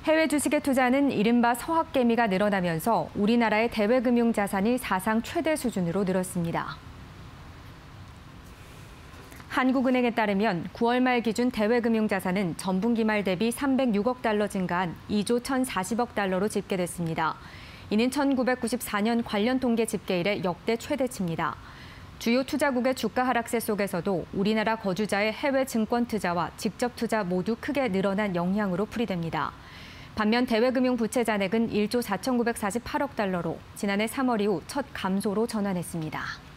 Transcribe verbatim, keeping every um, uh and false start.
해외 주식에 투자는 이른바 서학개미가 늘어나면서 우리나라의 대외금융 자산이 사상 최대 수준으로 늘었습니다. 한국은행에 따르면 구월 말 기준 대외금융 자산은 전분기 말 대비 삼백육억 달러 증가한 이조 천사십억 달러로 집계됐습니다. 이는 천구백구십사 년 관련 통계 집계 이래 역대 최대치입니다. 주요 투자국의 주가 하락세 속에서도 우리나라 거주자의 해외 증권 투자와 직접 투자 모두 크게 늘어난 영향으로 풀이됩니다. 반면 대외금융 부채 잔액은 일조 사천구백사십팔억 달러로 지난해 삼월 이후 첫 감소로 전환했습니다.